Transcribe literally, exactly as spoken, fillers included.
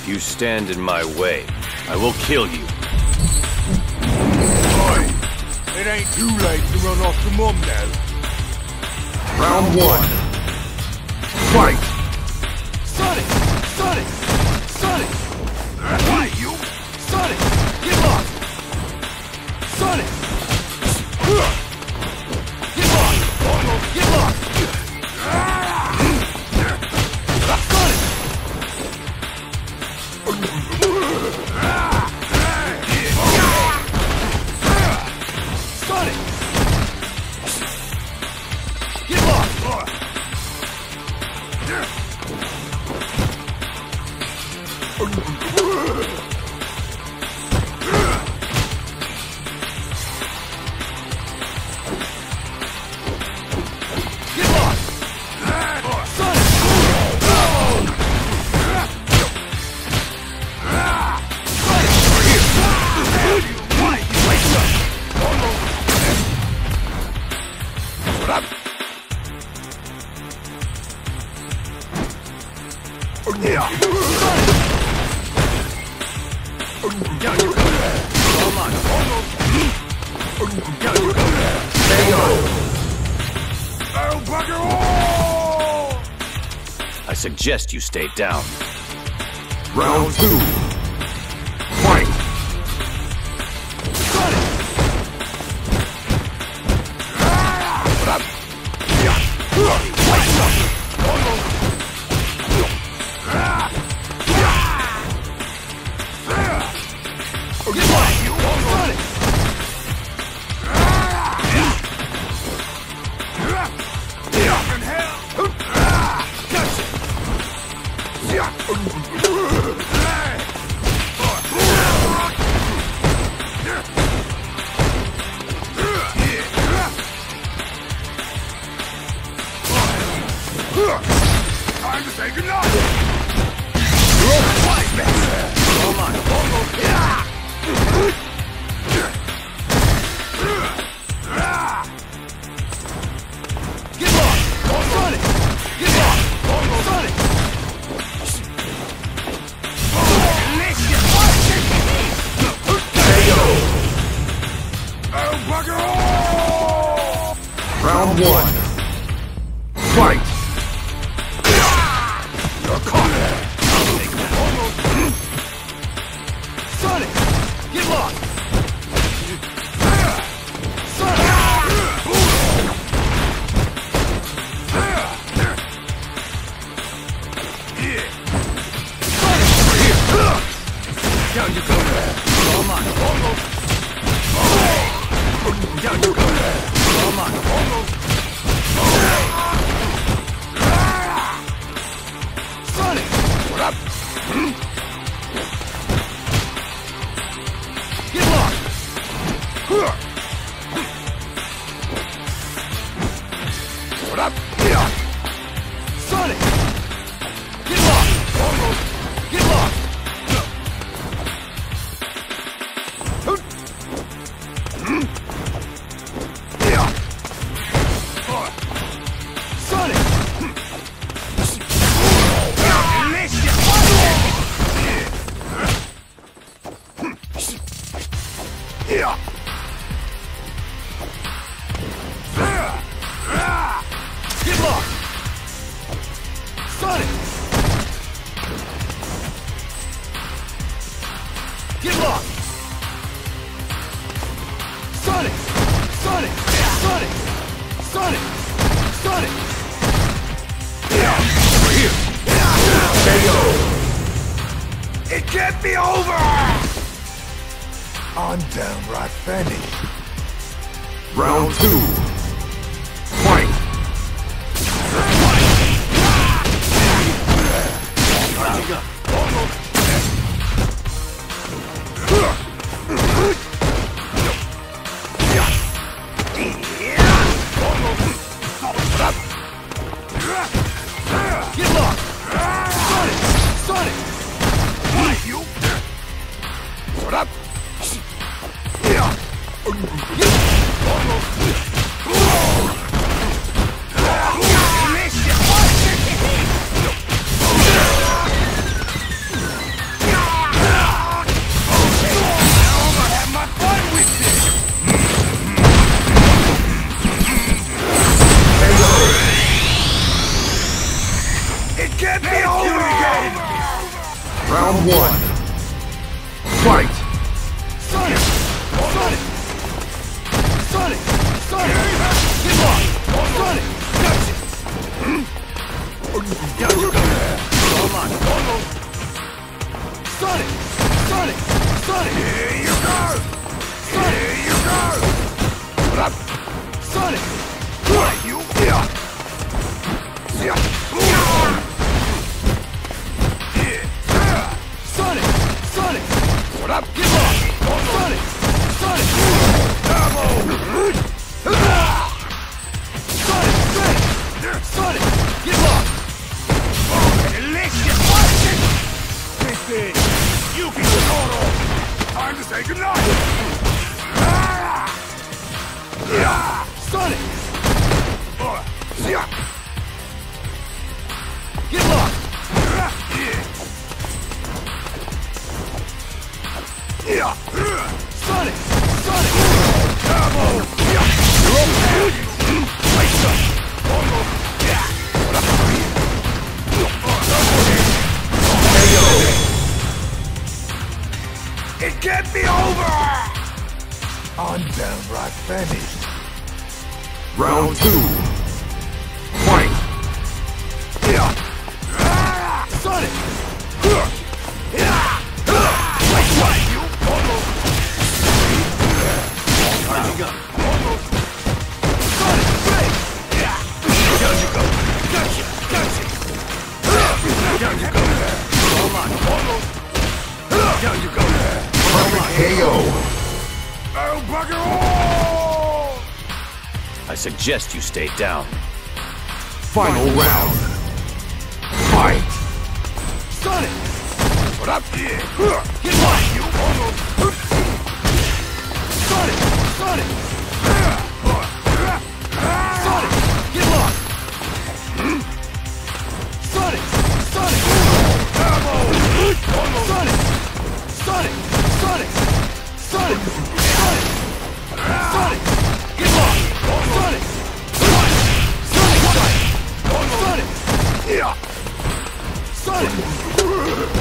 If you stand in my way, I will kill you. Boy, it ain't too late to run off to Mum now. Round one. Fight! Sonic! Sonic! Sonic! Why, you? Sonic! Get lost! Sonic! Get lost! Get lost! Sonic! Get lost! I suggest you stay down. Round two. Fight! Time to say goodnight! Get lost! Sonic! Get lost! Sonic! Oh, bugger all! Round one. Fight! Sonic! Get lost! Down you go! All mine! Down you go! All mine! Sonic! What up? Get lost! What up? Sonic! Get lost! Get lost! Sonic! Yeah. Get lost! Sonic! Get lost! Sonic! Sonic! Sonic! Sonic! Sonic! Over here! K O! It can't be over! I'm downright finished. Round two. Fight! Get lost! Sonic! Sonic! Why, you? What up? Round one. Fight! Sonic! Sonic! Sonic! Sonic! Get lost! Sonic! Gotcha! Down you go! Hold on! Almost! Sonic! Sonic! Sonic! Here you go! Sonic! Here you go! What up? Sonic! What? You? Yeah! Yeah! Sonic! Sonic! What up? Get lost! Sonic! Sonic! Sonic! Sonic! Sonic! Get lost! Delicious! Listen! You can get on! Time to say goodnight! Sonic! Get lost! Sonic! Sonic! It can't be over! I'm downright finished. Round two. Fight! Sonic! K O. Oh, bugger all! I suggest you stay down. Final round. Fight! Sonic! What up? Get lost! You almost... Sonic! Sonic! Sonic! Get lost! Sonic! Sonic! Sonic! Sonic! Sonic! Sonic! Sonic! Sonic! Get lost! Sonic! Sonic! Sonic! Sonic! Sonic!